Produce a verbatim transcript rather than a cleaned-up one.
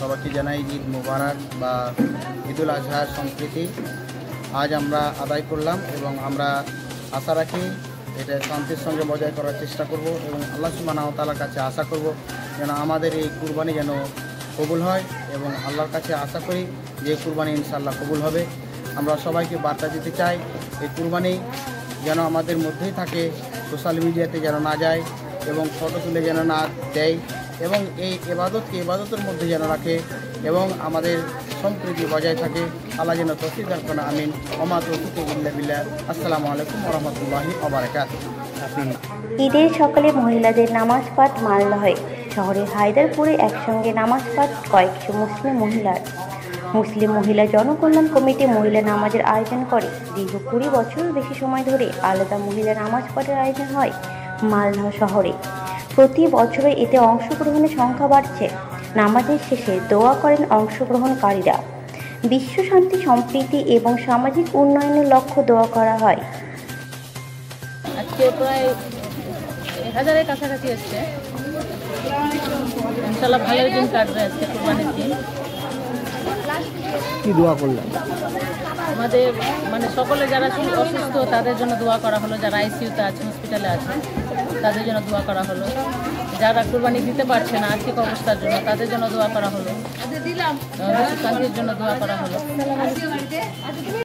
সবাইকে জানাই ঈদ মুবারক বা ঈদুল আজহার সংস্কৃতি আজ আমরা আদায় করলাম এবং আমরা আশা রাখি এটা শান্তির সঙ্গে বজায় করার চেষ্টা করব এবং আল্লাহ সুবহানাহু ওয়া তাআলার কাছে আশা করব যেন আমাদের এই কুরবানি যেন কবুল হয় এবং আল্লাহর কাছে আশা করি যে কুরবানি ইনশাআল্লাহ কবুল হবে। আমরা সবাইকে বার্তা দিতে চাই এই কুরবানি যেন আমাদের মধ্যেই থাকে, সোশ্যাল মিডিয়াতে যেন না যায় এবং ফটো তুলে যেন না দেয় এবং এই ইবাদতকে ইবাদতের মধ্যে যেন রাখে এবং আমাদের সম্প্রীতি বজায় থাকে। আল্লাহ যেন তৌফিক দান করেন, আমিন। ওমা তৌফিক ইল্লা বিল্লাহ। আসসালামু আলাইকুম ওয়া রাহমাতুল্লাহি ওয়া বারাকাতুহু। ঈদের সকালে মহিলাদের নামাজ পাঠ মালদহে শহরের হায়দারপুরে একসঙ্গে নামাজ পাঠ কয়েকশো মুসলিম মহিলার মুসলিম মহিলা জনকল্যাণ কমিটি মহিলা নামাজের আয়োজন করে। দীর্ঘ কুড়ি বছরের বেশি সময় ধরে আলাদা মহিলা নামাজ পাঠের আয়োজন হয় মালদহ শহরে। প্রতি বছরে এতে অংশগ্রহণের সংখ্যা বাড়ছে। নামাজের শেষে দোয়া করেন অংশগ্রহণকারীরা। বিশ্ব শান্তি, সম্প্রীতি এবং সামাজিক উন্নয়নের লক্ষ্য দোয়া করা হয়। আজকে প্রায় এক হাজারের কাছাকাছি এসছে। ইনশাল্লাহ ভালোই দিন কাটবে আজকে কুরবানির দিন। কি দোয়া করলেন? আমাদের মানে সকলে যারা অসুস্থ তাদের জন্য দোয়া করা হলো, যারা আইসিইউতে আছে, হসপিটালে আছে তাদের জন্য দোয়া করা হলো, যারা কুরবানি দিতে পারছে না আর্থিক অবস্থার জন্য তাদের জন্য দোয়া করা হলো, শান্তির জন্য দোয়া করা হলো।